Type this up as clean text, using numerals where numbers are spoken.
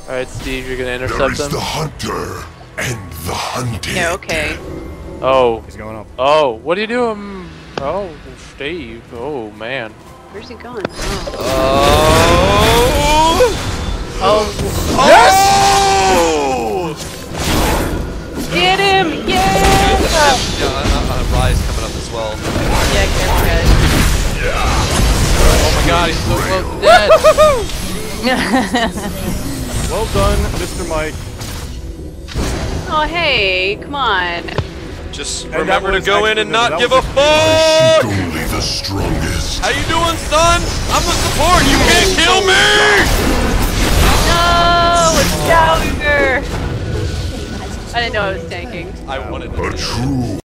Alright, Steve, you're gonna There intercept is them? the hunter and the hunted. Yeah, okay. Oh. He's going up. Oh, what are you doing? Oh, Steve. Oh, man. Where's he going? Oh! Yes! Oh! Get him! Yeah! Yeah, Rise coming up as well. Yeah, careful, guys. Oh my god, he's so close to dead! Well done, Mr. Mike. Oh, hey, come on. Just And remember that to go was in and actually- not that give a was fuck! Shoot only the strongest. How you doing, son? I'm the support. You can't kill me! No! It's Gallagher! I didn't know I was tanking. I wanted A to. true